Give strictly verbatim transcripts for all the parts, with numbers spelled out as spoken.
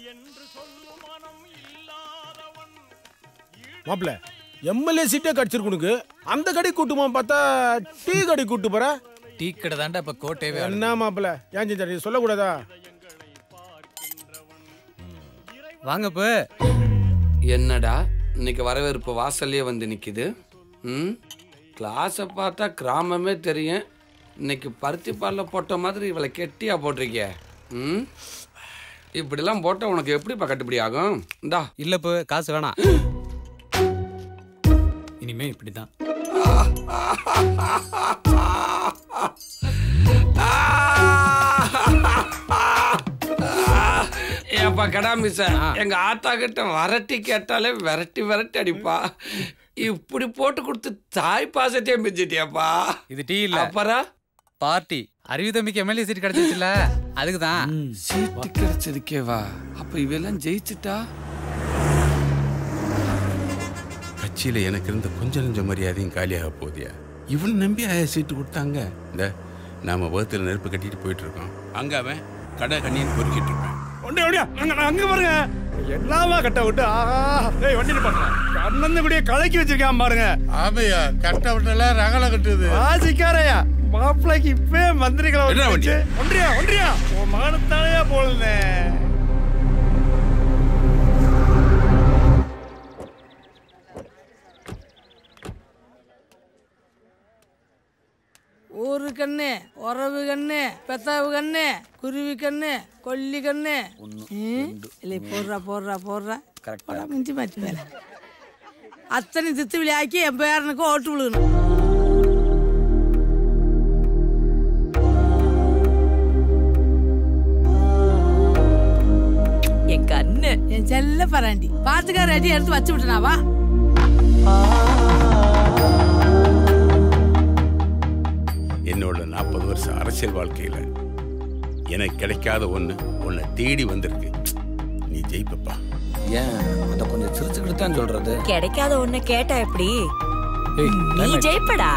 மாப்பிள்ள எம்எல்ஏ சீட்டே கடிச்சிருக்கு அந்த கடை கூட்டுமா பார்த்தா டீ கடை கூட்டு போற. டீ கடை தாண்டா இப்ப கோட்டையே. என்ன மாப்பிள்ள ஏன் செஞ்சா சொல்லக்கூடாதா? வாங்கப்ப. என்னடா இன்னைக்கு வரவேற்பு வாசல்லே வந்து நிக்குது. ம் கிளாஸை பார்த்தா கிராமமே தெரியும். இன்னைக்கு பருத்தி பாலில் போட்ட மாதிரி இவளை கெட்டியா போட்டிருக்கிய. ம் இப்படிலாம் போட்டால் உனக்கு எப்படிப்பா கட்டுப்படி ஆகும்? இந்தா இல்லப்போ காசு வேணாம். இனிமே இப்படிதான். ஏப்பா கடாமிச எங்க ஆத்தா கிட்ட வரட்டி கேட்டாலே விரட்டி விரட்டி அடிப்பா. இப்படி போட்டு கொடுத்து தாய் பாசத்தையே மிஞ்சிட்டியாப்பா. இது டீ இல்ல அப்புறம் பார்ட்டி. அறிவு தம்பிக்கு எம்எல்ஏ சீட் கிடைச்சிச்சுல அதுக்குதான். சீட்டு கிடைச்சதுக்கேவா? அப்ப இவெல்லாம் ஜெயிச்சுட்டா? கட்சியில எனக்கு இருந்த கொஞ்சம் கொஞ்சம் மரியாதையும் காலியாக போதியா? இவன் நம்பி ஆயா சீட்டு கொடுத்தாங்க. இந்த நாம வகுத்துல நெருப்பு கட்டிட்டு போயிட்டு இருக்கோம். அங்க அவன் கடை கண்ணின்னு பொறுக்கிட்டு இருப்பான். அங்க பாருங்க எல்லாமா கட்ட விட்டு வண்டி பண்றேன். அண்ணன் கூடிய கலக்கி வச்சிருக்கான் பாருங்க. ஆமையா கட்ட விட்டல ரகல கட்டுது. ஆசிக்காரையா மாப்பிள்ளைக்கு இப்பே மந்திரிகளை ஒன்றியா ஒன்றியா உன் மகனத்தானையா போலனே. ஊரு கண்ணு, உறவு கண்ணு, பெத்தாவு கண்ணு, குருவி கண்ணு, கொல்லி கண்ணு. இல்லை போடுறா போடுறா போடுறா போடா மிஞ்சி மாற்றி மேல அத்தனை தித்து விளையாக்கி என் பேரனுக்கு ஓட்டு விழுகணும். என் கண்ணு என் செல்ல பராண்டி பாத்துக்கார அடி எடுத்து வச்சு விட்டனாவா? என்னோட நாற்பது வருஷம் அரசியல் வாழ்க்கையில எனக்கு கிடைக்காத ஒண்ணு உன்னை தேடி வந்திருக்கு. நீ ஜெயிப்பப்பா. ஏன் அத கொஞ்சம் சிரிச்சுக்கிட்டு தான் சொல்றது? கிடைக்காத ஒண்ணு கேட்டா எப்படி? நீ ஜெயிப்படா.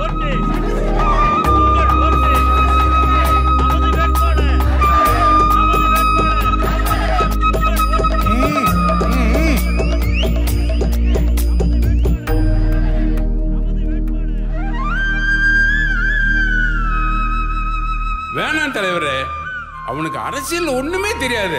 வேணாம் தலைவரே, அவனுக்கு அரசியல் ஒண்ணுமே தெரியாது.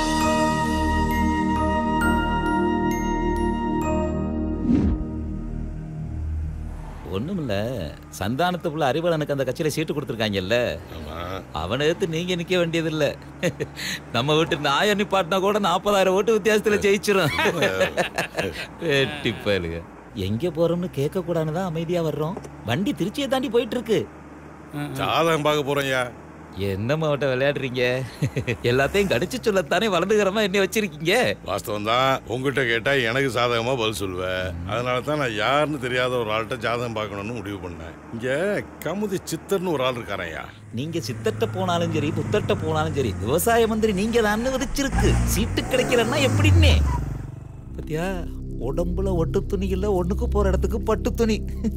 ஒண்ணுமில்ல, சந்தானத்துக்குள்ள அறிவாளனுக்கு அந்த கட்சியில சீட்டு கொடுத்துருக்காங்கல்ல, அவனை எடுத்து நீங்க நிக்க வேண்டியதில்லை. நம்ம வீட்டு நாய நிப்பாட்டினா கூட நாற்பதாயிரம் ஓட்டு வித்தியாசத்துல ஜெயிச்சிரும். வெட்டிப்பாருங்க. எங்க போறோம்னு கேட்க கூடாதுதான் அமைதியா வர்றோம். வண்டி திருச்சியை தாண்டி போயிட்டு இருக்கு. ஜாதகம் பார்க்க போறேன்யா. என்ன மாவட்டம் விளையாடுறீங்க? எல்லாத்தையும் கடிச்சு சொல்லத்தானே வலதுகரமா என்ன வச்சிருக்கீங்க? வாஸ்தவம் தான். உங்ககிட்ட கேட்டா எனக்கு சாதகமா பதில் சொல்லுவேன். அதனால தான் நான் யாருன்னு தெரியாத ஒரு ஆள்கிட்ட ஜாதகம் பார்க்கணும்னு முடிவு பண்ணேன். இங்க கமுதி சித்தர்னு ஒரு ஆள் இருக்காரையா. நீங்க சித்தட்ட போனாலும் சரி புத்தட்ட போனாலும் சரி விவசாய மந்திரி நீங்க தான் விதிச்சிருக்கு. சீட்டு கிடைக்கிறன்னா எப்படின்னே பத்தியா? உடம்புல ஒட்டு துணி இல்ல, ஒண்ணுக்கு போற இடத்துக்கு பட்டு துணி.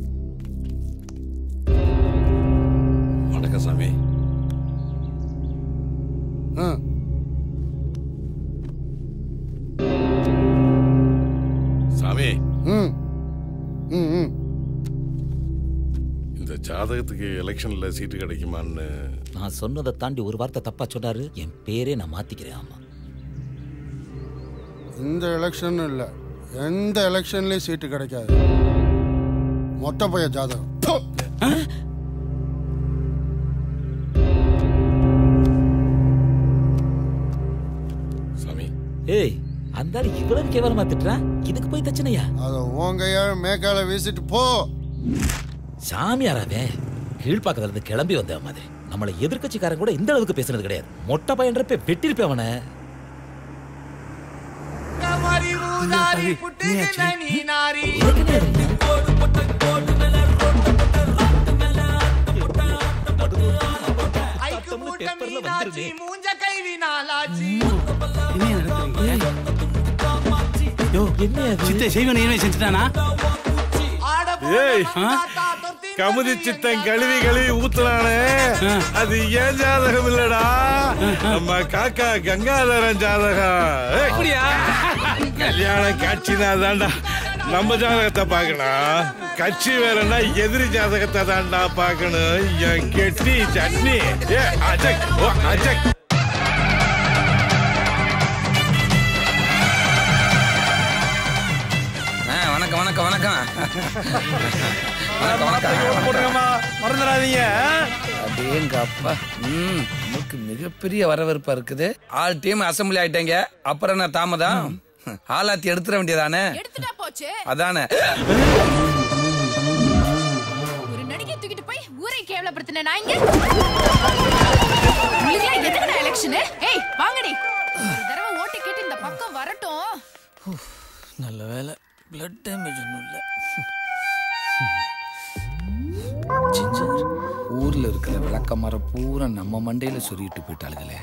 வணக்கம் சாமி. சாமி, இந்த ஜாதகத்துக்கு எலெக்ஷன்ல சீட்டு கிடைக்குமான்னு நான் சொன்னதை தாண்டி ஒரு வார்த்தை தப்பா சொன்னாரு. என் பேரே நான் மாத்திக்கிறேன். ஆமா, இந்த எலெக்ஷன் இல்ல, எந்த எலெக்ஷன்லயும் சீட்டு கிடைக்காது. மொட்டை பைய ஜாதகம். சாமி, ஏய் அந்த இவ்வளவு கேவலமா திட்டுறான். இதுக்கு போய் தச்சனையா? அத உங்கையா மேக்கால வீசிட்டு போ. சாமியாராவே கீழ்பாக்கத்துல இருந்து கிளம்பி வந்த மாதிரி நம்மளை எதிர்கட்சிக்காரன் கூட இந்த அளவுக்கு பேசுனது கிடையாது. மொட்டை பையன்றப்ப வெட்டிருப்பேன் அவனை. கமுதி சித்தன் கழுவி கழுவி ஊத்துனானே அது ஏன் ஜாதகம் இல்லடா, நம்ம காக்கா கங்காதரன் ஜாதகம். கல்யாண காட்சினா தாண்டா நம்ம ஜாதகத்தை பார்க்கணும், கட்சி வேறன்னா எதிரி ஜாதகத்தை தாண்டா பார்க்கணும். என் கெட்டி சட்னி ஏ அஜக் ஓ அஜக். வணக்கம் வணக்கம் வணக்கம் மறந்துடாதீங்க. அப்படியேங்க அப்பா, ம் நமக்கு மிகப்பெரிய வரவேற்பா இருக்குது. ஆல் டீம் அசம்பிளி ஆயிட்டாங்க. அப்புறம் என்ன தாமதம், ஆளாத்தி எடுத்துட வேண்டியதானே. அதானே ஒரு நடிகை தூக்கிட்டு போய் ஊரை கேவலப்படுத்தின நாய்ங்க. எதுக்குடா எலெக்ஷன்? ஏய் வாங்கடி, ஒரு தடவை ஓட்டு கேட்டு இந்த பக்கம் வரட்டும். நல்ல வேலை, பிளட் டேமேஜ் ஒன்றும் இல்லை. ஊர்ல இருக்கிற விளக்க மரம் பூரா நம்ம மண்டையில சொருகிட்டு போயிட்டாளுங்களே.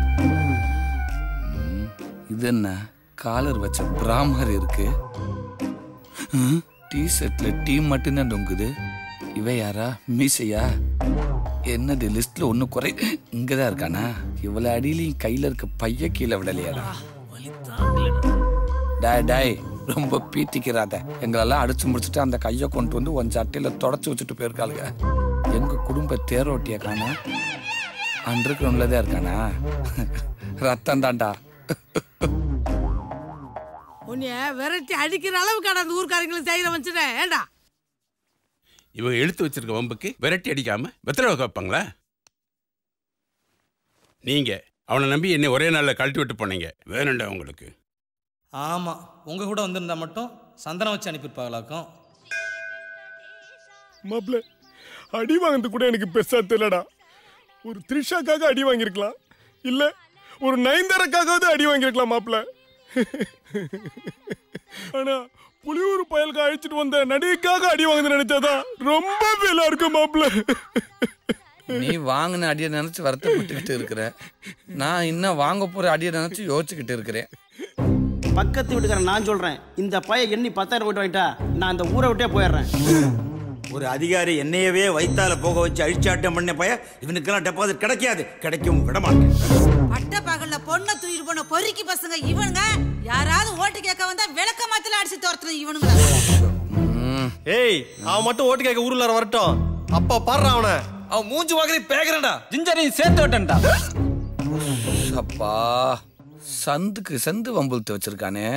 இது என்ன காலர் வச்ச பிராமர் இருக்கு, டி ஷர்ட்ல டீ மட்டும்தான் தொங்குது. இவ யாரா, மீசையா? என்னது லிஸ்ட்ல ஒண்ணு குறை, இங்கதான் இருக்கானா? இவ்வளவு அடியிலையும் கையில இருக்க பைய கீழே விடலையாடா. டாய் டாய் ரொம்ப பீத்திக்கிறாத, எங்களெல்லாம் அடிச்சு முடிச்சுட்டு அந்த கையை கொண்டு வந்து ஒன் சட்டையில தொடச்சு வச்சுட்டு போயிருக்காளுங்க. எங்க குடும்ப தேரோட்டிய காணா, அன்று கிரவுண்ட்லதான் இருக்கானா? ரத்தம் தாண்டா. உன்னைய விரட்டி அடிக்கிற அளவுக்கு அந்த ஊர்க்காரங்களும் செய்யற வச்சுட்டேன். ஏண்டா இவங்க எடுத்து வச்சிருக்க வம்புக்கு விரட்டி அடிக்காம வெத்தலை வைப்பாங்களா? நீங்க அவனை நம்பி என்னை ஒரே நாளில் கழட்டி விட்டு போனீங்க, வேணுண்டா உங்களுக்கு? ஆமாம், உங்கள் கூட வந்திருந்தா மட்டும் சந்தனம் வச்சு அனுப்பியிருப்பாங்களாக்கும். மாப்பிள்ள அடி வாங்கினது கூட எனக்கு பெருசா தெரியலடா. ஒரு த்ரிஷாக்காக அடி வாங்கியிருக்கலாம், இல்ல ஒரு நயன்தாராக்காவது அடி வாங்கியிருக்கலாம் மாப்பிள்ள. ஆனா புலியூர் பயலுக்கு அழைச்சிட்டு வந்த நடிகைக்காக அடி வாங்க நினைச்சாதான் ரொம்ப வேலா இருக்கு மாப்பிள்ள. நீ வாங்கின அடியை நினைச்சு வருத்தப்பட்டுக்கிட்டு இருக்கிற, நான் இன்னும் வாங்க போற அடியை நினைச்சு யோசிச்சுக்கிட்டு இருக்கிறேன். பக்கத்து வீட்டுக்காரன் நான் சொல்றேன், இந்த பையன் எண்ணி பத்தாயிரம் போயிட்டு வாங்கிட்டா நான் அந்த ஊரை விட்டே போயிடுறேன். ஒரு அதிகாரி என்னையவே வைத்தால போக வச்சு அழிச்சாட்டம் பண்ண பைய இவனுக்கெல்லாம் டெபாசிட் கிடைக்காது, கிடைக்கும் விட மாட்டேன். பட்ட பகல்ல பொண்ணை தூக்கிட்டு போன பொறுக்கி பசங்க இவனுங்க. யாராவது ஓட்டு கேட்க வந்தா விளக்க மாத்தில அடிச்சு தோர்த்துறது இவனுங்க. ஏய், அவன் மட்டும் ஓட்டு கேட்க ஊர்ல வரட்டும், அப்பா பாடுறான் அவனை. அவன் மூஞ்சி வாங்கி பேக்குறா, ஜிஞ்சரையும் சேர்த்து விட்டா. அப்பா சந்துக்கு சந்து வம்புழுத்து வச்சிருக்கானே.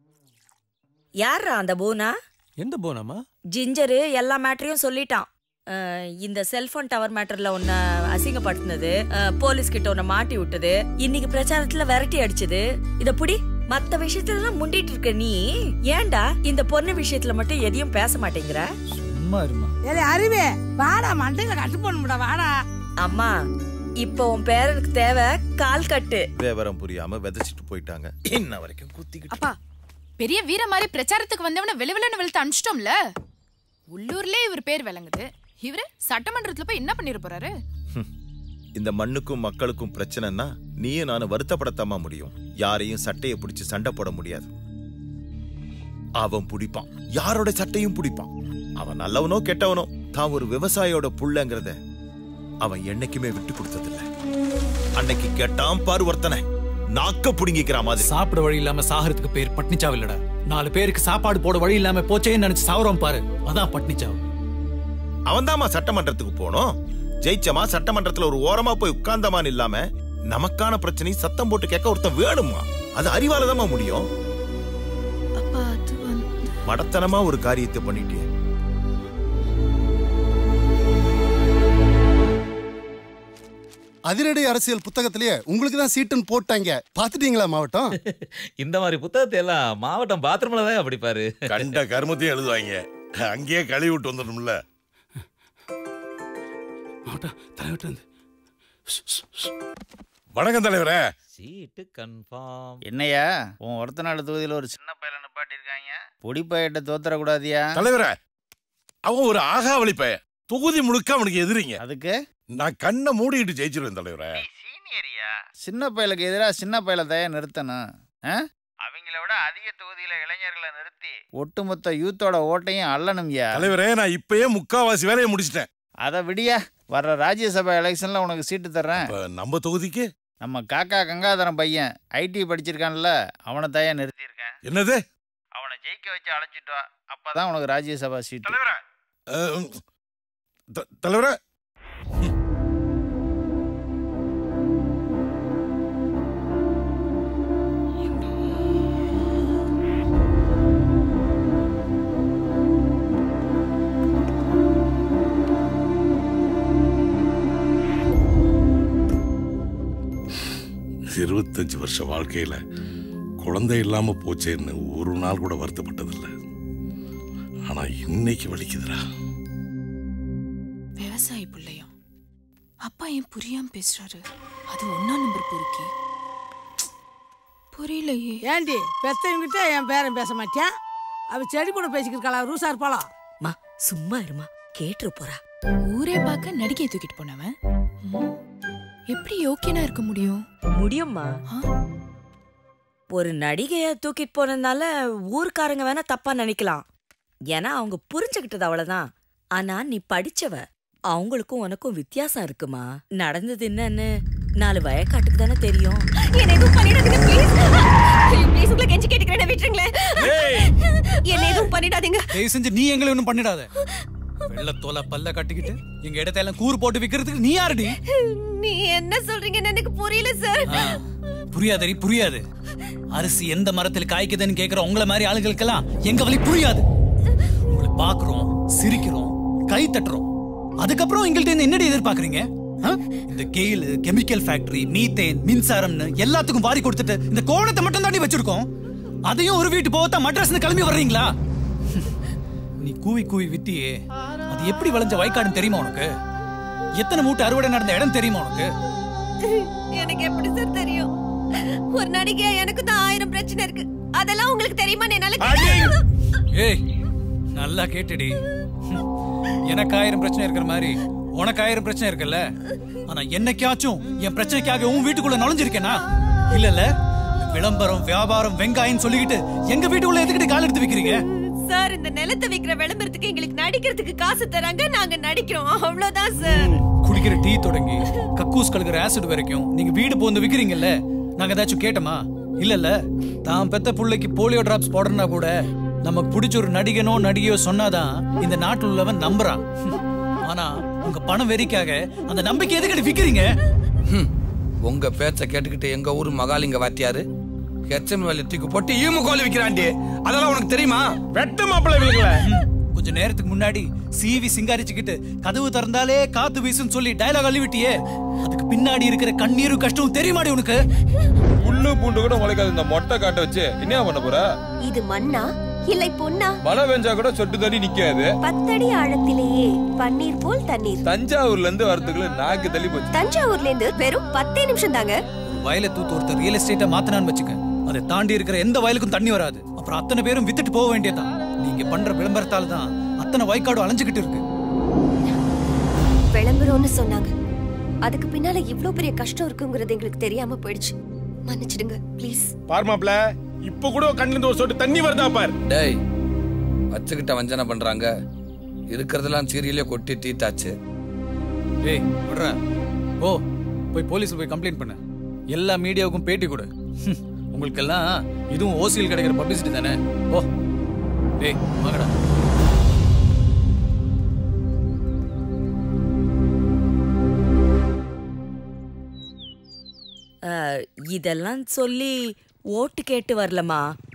யாரா அந்த போனா? எந்த போனாமா? ஜிஞ்சரு எல்லா மேட்டரையும் சொல்லிட்டான். இந்த செல்போன் டவர் மேட்டர்ல உன்னை அசிங்கப்படுத்தினது, போலீஸ் கிட்ட உன்னை மாட்டி விட்டது, இன்னைக்கு பிரச்சாரத்துல விரட்டி அடிச்சது, இத புடி. மத்த விஷயத்துல எல்லாம் முண்டிட்டு இருக்க நீ ஏன்டா இந்த பொண்ணு விஷயத்துல மட்டும் எதையும் பேச மாட்டேங்கிற? சும்மா இருமா. ஏலே அறிவே, வாடா மண்டையில கட்டு போடணும்டா, வாடா. அம்மா, இப்போ உன் பேரனுக்கு தேவை கால் கட்டு. விவரம் புரியாம விதைச்சிட்டு போயிட்டாங்க, இன்ன வரைக்கும் குத்திக்கிட்டு. அப்பா, பெரிய வீர மாதிரி பிரச்சாரத்துக்கு வந்தவன வெளிவெளன்னு வெளுத்து அனுப்பிச்சிட்டோம்ல. உள்ளூர்லயே இவர் பேர் விளங்குது, இவரு சட்டமன்றத்துல போய் என்ன பண்ணிட போறாரு? இந்த மண்ணுக்கும் மக்களுக்கும் பிரச்சனைன்னா நீயும் நானும் வருத்தப்படத்தாமா முடியும். யாரையும் சட்டையை பிடிச்சு சண்டை போட முடியாது. அவன் பிடிப்பான், யாரோட சட்டையும் பிடிப்பான். அவன் நல்லவனோ கெட்டவனோ தான் ஒரு விவசாயியோட புள்ளங்கிறத அவன் என்னைக்குமே விட்டு கொடுத்ததில்லை. அன்னைக்கு கேட்டான் பாரு ஒருத்தனை, நாக்க புடுங்கிக்கிற மாதிரி. சாப்பிட வழி இல்லாம சாகிறதுக்கு பேர் பட்னிச்சாவு இல்லடா. நாலு பேருக்கு சாப்பாடு போட வழி இல்லாம போச்சேன்னு நினைச்சு சாவரம் பாரு, அதான் பட்னிச்சாவு. அவன் தாமா சட்டமன்றத்துக்கு போனோம், ஜெயிச்சமா சட்டமன்றத்துல ஒரு ஓரமா போய் உட்கார்ந்தமான்னு இல்லாம நமக்கான பிரச்சனை சத்தம் போட்டு கேட்க ஒருத்தன் வேணுமா? அது அறிவாலதாமா முடியும். மடத்தனமா ஒரு காரியத்தை பண்ணிட்டிய. அதிரடி அரசியல் புத்தகத்திலேயே உங்களுக்கு தான் சீட்டுன்னு போட்டாங்க, பாத்துட்டீங்களா மாவட்டம்? இந்த மாதிரி புத்தகத்தை எல்லாம் மாவட்டம் பாத்ரூம்ல தான் அப்படி பாரு. கண்ட கருமத்தையும் எழுதுவாங்க, அங்கேயே கழுவி விட்டு வந்துடணும்ல. வணக்கம் தலைவரே. Seat confirm. என்னையா உன் ஒருத்த நாள் தொகுதியில் ஒரு சின்ன பையனை நிப்பாட்டி இருக்காங்க, பொடி பையிட்ட தோத்தரக்கூடாதியா? தலைவரே, அவன் ஒரு ஆகாவளி பையன், தொகுதி முழுக்க அவனுக்கு எதிரிங்க. அதுக்கு நான் கண்ணை மூடிக்கிட்டு ஜெயிச்சிருவேன் தலைவரே. சின்ன பயலுக்கு எதிராக சின்ன பயலை தயா நிறுத்தணும். அவங்கள விட அதிக தொகுதியில இளைஞர்களை நிறுத்தி ஒட்டுமொத்த யூத்தோட ஓட்டையும் அள்ளணும்யா. தலைவரே, நான் இப்பயே முக்காவாசி வேலையை முடிச்சிட்டேன். அதை விடியா, வர்ற ராஜ்யசபா எலெக்ஷன்ல உனக்கு சீட்டு தர்றேன். நம்ம தொகுதிக்கு நம்ம காக்கா கங்காதரன் பையன் ஐடி படிச்சிருக்கான்ல, அவனை தாயா நிறுத்தியிருக்கேன். என்னது? அவனை ஜெயிக்க வச்சு அழைச்சிட்டு வா, அப்பதான் உனக்கு ராஜ்யசபா சீட்டு. தலைவரே தலைவரே இருபத்தஞ்சு வருஷ வாழ்க்கையில குழந்தை இல்லாம போச்சேன்னு ஒரு நாள் கூட வருத்தப்பட்டதில்லை. ஆனா இன்னைக்கு வலிக்குதுடா. விவசாயி பிள்ளையும் அப்பா ஏன் புரியாம பேசுறாரு? அது ஒன்னா நம்பர் பொறுக்கி புரியலையே. ஏண்டி பெத்தவங்கிட்ட என் பேரன் பேச மாட்டேன்? அவ செடி கூட பேசிக்கிருக்காளா? ரூசா இருப்பாளா? மா சும்மா இருமா, கேட்டு போறா. ஊரே பார்க்க நடிகை தூக்கிட்டு போனவன் எப்படி யோக்கியனா இருக்க முடியும்? முடியும்மா. ஒரு நடிகைய தூக்கிட்டு போனதுனால ஊர்க்காரங்க வேணா தப்பா நினைக்கலாம். ஏன்னா அவங்க புரிஞ்சுக்கிட்டது அவ்வளவுதான். ஆனா நீ படிச்சவ, அவங்களுக்கும் உனக்கும் வித்தியாசம் இருக்குமா. நடந்தது என்னன்னு நாலு வயக்காட்டுக்கு தானே தெரியும். என்ன எதுவும் பண்ணிடாதீங்க ப்ளீஸ். ப்ளீஸ் உங்களை கெஞ்சி கேட்டுக்கிறேன், விட்டுருங்களேன். என்ன எதுவும் பண்ணிடாதீங்க. தயவு செஞ்சு நீ எங்களை ஒன்றும் பண்ணிடாத. வெள்ளத்தோலை பல்ல கட்டிக்கிட்டு எங்க இடத்தையெல்லாம் கூறு போட்டு விக்கிறதுக்கு நீ யாருடி? நீ என்ன சொல்றீங்கன்னு எனக்கு புரியல சார். புரியாதடி, புரியாது. அரிசி எந்த மரத்தில் காய்க்குதுன்னு கேக்குற உங்களை மாதிரி ஆளுகளுக்கெல்லாம் எங்க வழி புரியாது. உங்களை பாக்குறோம், சிரிக்கிறோம், கை தட்டுறோம். அதுக்கப்புறம் எங்கள்கிட்ட என்னடி எதிர்பார்க்கறீங்க? இந்த கெயில், கெமிக்கல் ஃபேக்டரி, மீத்தேன், மின்சாரம்னு எல்லாத்துக்கும் வாரி கொடுத்துட்டு இந்த கோணத்தை மட்டும் தாண்டி வச்சிருக்கோம். அதையும் ஒரு வீட்டு போகத்தான் மட்ராஸ்னு கிளம்பி வர்றீங்களா? நீ கூவி கூவி வித்தியே, அது எப்படி விளைஞ்ச வயக்காடுன்னு தெரியுமா உனக்கு? எத்தனை மூட்டை அறுவடை நடந்த இடம் தெரியுமா உனக்கு? எனக்கு எப்படி சார் தெரியும்? ஒரு நடிகையா எனக்கு தான் ஆயிரம் பிரச்சனை இருக்கு. அதெல்லாம் உங்களுக்கு தெரியுமா? என்னால ஏய் நல்லா கேட்டுடி. எனக்கு ஆயிரம் பிரச்சனை இருக்கிற மாதிரி உனக்கு ஆயிரம் பிரச்சனை இருக்குல்ல. ஆனா என்னைக்காச்சும் என் பிரச்சனைக்காக உன் வீட்டுக்குள்ள நுழைஞ்சிருக்கேனா? இல்ல இல்ல. விளம்பரம், வியாபாரம், வெங்காயம் சொல்லிக்கிட்டு எங்க வீட்டுக்குள்ள எதுக்கிட்டு கால் எடுத்து வைக்கிறீங்க? சார், இந்த நிலத்தை விக்கிற விளம்பரத்துக்கு எங்களுக்கு நடிக்கிறதுக்கு காசு தராங்க, நாங்க நடிக்கிறோம், அவ்வளவுதான் சார். குடிக்கிற டீ தொடங்கி கக்கூஸ் கலக்கிற ஆசிட் வரைக்கும் நீங்க வீடு போந்து விக்கிறீங்கல்ல, நாங்க ஏதாச்சும் கேட்டோமா? இல்ல இல்ல. தான் பெத்த புள்ளைக்கு போலியோ டிராப்ஸ் போடுறனா கூட நமக்கு பிடிச்ச ஒரு நடிகனோ நடிகையோ சொன்னாதான் இந்த நாட்டில் உள்ளவன் நம்புறான். ஆனா உங்க பணம் வெறிக்காக அந்த நம்பிக்கை எதுக்கிட்டு விக்கிறீங்க? உங்க பேச்ச கேட்டுக்கிட்டு எங்க ஊர் மகாலிங்க வாத்தியாரு ஹெச்எம் வேலை தூக்கி போட்டு ஈமு கோலி விக்கிறாண்டி. அதெல்லாம் உனக்கு தெரியுமா? வெட்ட மாப்பிள்ள கொஞ்ச நேரத்துக்கு முன்னாடி சீவி சிங்காரிச்சுக்கிட்டு கதவு திறந்தாலே காத்து வீசுன்னு சொல்லி டயலாக் அள்ளிவிட்டியே, அதுக்கு பின்னாடி இருக்கிற கண்ணீரும் கஷ்டம் தெரியுமாடி உனக்கு? புல்லு பூண்டு கூட முளைக்காது இந்த மொட்டை காட்ட வச்சு என்ன பண்ண போற? இது மண்ணா இல்லை பொன்னா? மழை பெஞ்சா கூட சொட்டு தண்ணி நிக்காது. பத்தடி ஆழத்திலேயே பன்னீர் போல் தண்ணீர். தஞ்சாவூர்ல இருந்து வரதுக்குள்ள நாக்கு தள்ளி போச்சு. தஞ்சாவூர்ல இருந்து வெறும் பத்தே நிமிஷம் தாங்க. வயலை தூத்து ஒருத்தர் ரியல் எஸ்டேட்டா மாத்தினான்னு வச்சுக்க, அதை தாண்டி இருக்கிற எந்த வயலுக்கும் தண்ணி வராது. அப்புறம் அத்தனை பேரும் வித்துட்டு போக வேண்டியதான். நீங்க பண்ற விளம்பரத்தால தான் அத்தனை வயக்காடு அலைஞ்சுக்கிட்டு இருக்கு. விளம்பரம்னு சொன்னாங்க, அதுக்கு பின்னால இவ்ளோ பெரிய கஷ்டம் இருக்குங்கிறது எங்களுக்கு தெரியாம போயிடுச்சு. மன்னிச்சிடுங்க ப்ளீஸ். பார்மாப்ல, இப்ப கூட கண்ணுல இருந்து ஒரு சொட்டு தண்ணி வருதா பார். டேய், வச்சுக்கிட்ட வஞ்சனை பண்றாங்க. இருக்கிறதெல்லாம் சீரியலே கொட்டி தீத்தாச்சு. டேய் விடுறா, ஓ போய் போலீஸ்ல போய் கம்ப்ளைண்ட் பண்ணு. எல்லா மீடியாவுக்கும் பேட்டி கொடு. உங்களுக்கெல்லாம் இதுவும் ஓசியில் கிடைக்கிற பப்ளிசிட்டி தானே. ஓ டேய் வாங்கடா. இதெல்லாம் சொல்லி ஓட்டு கேட்டு வரலமா,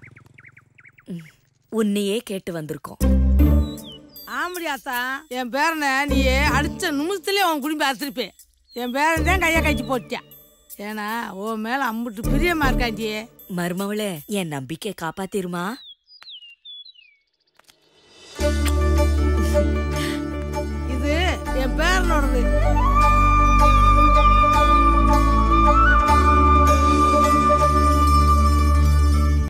உன்னையே கேட்டு வந்திருக்கோம். ஆம்படியாத்தா, என் பேரனை நீ அடிச்ச நிமிஷத்துலயே அவன் குடும்பம் அறுத்திருப்பேன். என் பேரன் தான் கையை கழிச்சு போட்டான். ஏன்னா உன் மேல அம்புட்டு பிரியமா இருக்காண்டி. மருமவளே, என் நம்பிக்கை காப்பாத்திருமா? இது என் பேரனோடது.